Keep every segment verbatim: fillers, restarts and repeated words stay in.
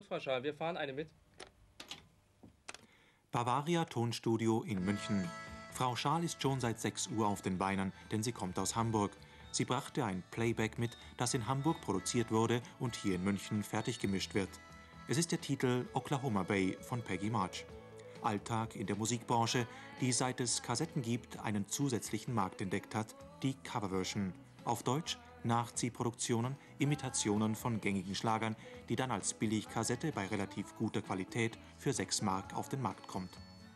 Frau Schaal, wir fahren eine mit. Bavaria Tonstudio in München. Frau Schaal ist schon seit sechs Uhr auf den Beinen, denn sie kommt aus Hamburg. Sie brachte ein Playback mit, das in Hamburg produziert wurde und hier in München fertig gemischt wird. Es ist der Titel Oklahoma Bay von Peggy March. Alltag in der Musikbranche, die seit es Kassetten gibt, einen zusätzlichen Markt entdeckt hat, die Coverversion. Auf Deutsch Nachziehproduktionen, Imitationen von gängigen Schlagern, die dann als Billigkassette bei relativ guter Qualität für sechs Mark auf den Markt kommt.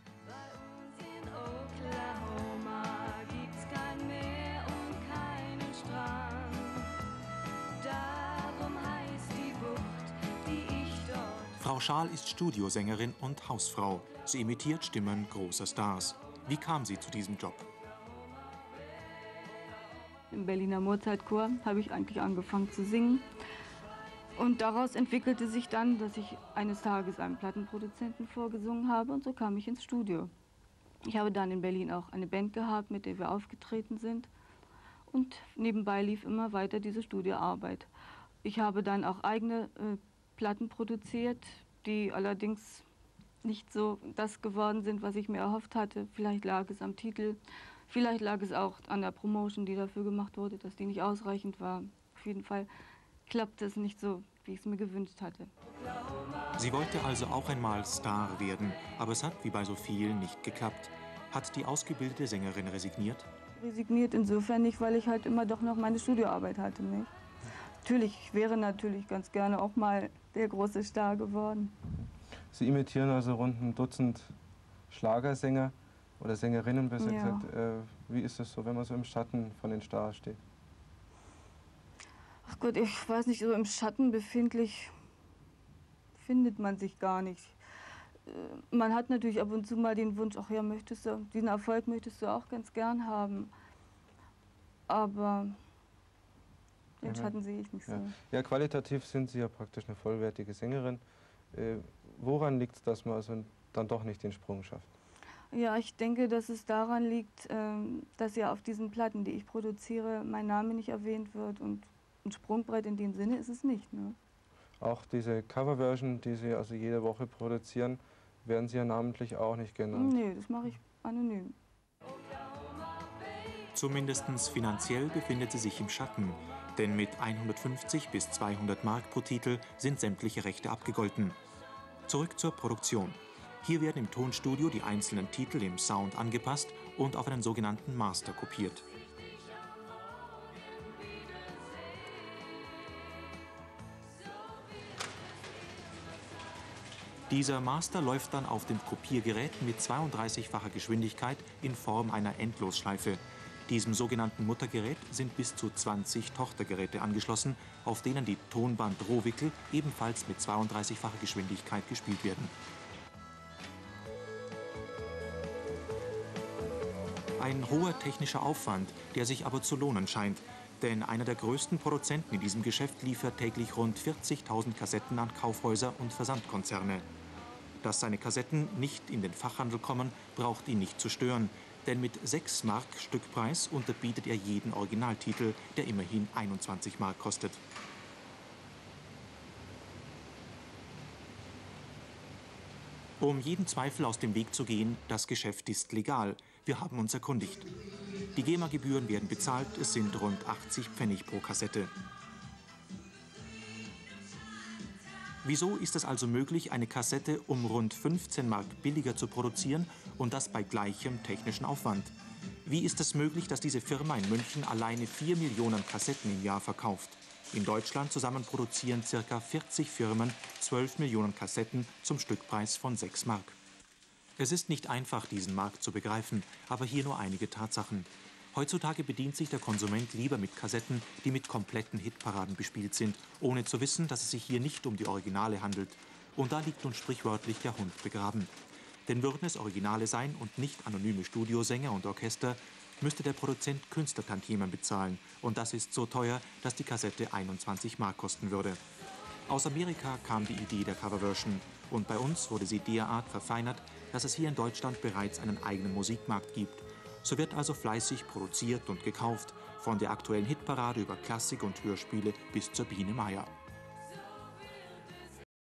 Frau Schaal ist Studiosängerin und Hausfrau. Sie imitiert Stimmen großer Stars. Wie kam sie zu diesem Job? Im Berliner Mozartchor habe ich eigentlich angefangen zu singen. Und daraus entwickelte sich dann, dass ich eines Tages einem Plattenproduzenten vorgesungen habe und so kam ich ins Studio. Ich habe dann in Berlin auch eine Band gehabt, mit der wir aufgetreten sind. Und nebenbei lief immer weiter diese Studioarbeit. Ich habe dann auch eigene äh, Platten produziert, die allerdings nicht so das geworden sind, was ich mir erhofft hatte. Vielleicht lag es am Titel, vielleicht lag es auch an der Promotion, die dafür gemacht wurde, dass die nicht ausreichend war. Auf jeden Fall klappte es nicht so, wie ich es mir gewünscht hatte. Sie wollte also auch einmal Star werden, aber es hat wie bei so vielen nicht geklappt. Hat die ausgebildete Sängerin resigniert? Resigniert insofern nicht, weil ich halt immer doch noch meine Studioarbeit hatte, nicht? Natürlich, ich wäre natürlich ganz gerne auch mal der große Star geworden. Sie imitieren also rund ein Dutzend Schlagersänger oder Sängerinnen, besser ja. gesagt. Äh, wie ist es so, wenn man so im Schatten von den Stars steht? Ach Gott, ich weiß nicht, so im Schatten befindlich findet man sich gar nicht. Äh, man hat natürlich ab und zu mal den Wunsch, ach ja, möchtest du, diesen Erfolg möchtest du auch ganz gern haben. Aber den Schatten sehe ich nicht so. Ja. ja, qualitativ sind Sie ja praktisch eine vollwertige Sängerin. Äh, woran liegt es, dass man also dann doch nicht den Sprung schafft? Ja, ich denke, dass es daran liegt, ähm, dass ja auf diesen Platten, die ich produziere, mein Name nicht erwähnt wird. Und ein Sprungbrett in dem Sinne ist es nicht. Ne? Auch diese Coverversion, die Sie also jede Woche produzieren, werden Sie ja namentlich auch nicht genannt. Nee, das mache ich anonym. Zumindest finanziell befindet sie sich im Schatten, denn mit hundertfünfzig bis zweihundert Mark pro Titel sind sämtliche Rechte abgegolten. Zurück zur Produktion. Hier werden im Tonstudio die einzelnen Titel im Sound angepasst und auf einen sogenannten Master kopiert. Dieser Master läuft dann auf dem Kopiergerät mit zweiunddreißigfacher Geschwindigkeit in Form einer Endlosschleife. Diesem sogenannten Muttergerät sind bis zu zwanzig Tochtergeräte angeschlossen, auf denen die Tonband-Rohwickel ebenfalls mit zweiunddreißigfacher Geschwindigkeit gespielt werden. Ein hoher technischer Aufwand, der sich aber zu lohnen scheint. Denn einer der größten Produzenten in diesem Geschäft liefert täglich rund vierzigtausend Kassetten an Kaufhäuser und Versandkonzerne. Dass seine Kassetten nicht in den Fachhandel kommen, braucht ihn nicht zu stören. Denn mit sechs Mark Stückpreis unterbietet er jeden Originaltitel, der immerhin einundzwanzig Mark kostet. Um jeden Zweifel aus dem Weg zu gehen, das Geschäft ist legal. Wir haben uns erkundigt. Die GEMA-Gebühren werden bezahlt, es sind rund achtzig Pfennig pro Kassette. Wieso ist es also möglich, eine Kassette um rund fünfzehn Mark billiger zu produzieren und das bei gleichem technischen Aufwand? Wie ist es möglich, dass diese Firma in München alleine vier Millionen Kassetten im Jahr verkauft? In Deutschland zusammen produzieren ca. vierzig Firmen zwölf Millionen Kassetten zum Stückpreis von sechs Mark. Es ist nicht einfach, diesen Markt zu begreifen, aber hier nur einige Tatsachen. Heutzutage bedient sich der Konsument lieber mit Kassetten, die mit kompletten Hitparaden bespielt sind, ohne zu wissen, dass es sich hier nicht um die Originale handelt. Und da liegt nun sprichwörtlich der Hund begraben. Denn würden es Originale sein und nicht anonyme Studiosänger und Orchester, müsste der Produzent Künstlertantiemen bezahlen. Und das ist so teuer, dass die Kassette einundzwanzig Mark kosten würde. Aus Amerika kam die Idee der Coverversion. Und bei uns wurde sie derart verfeinert, dass es hier in Deutschland bereits einen eigenen Musikmarkt gibt. So wird also fleißig produziert und gekauft, von der aktuellen Hitparade über Klassik und Hörspiele bis zur Biene Meier.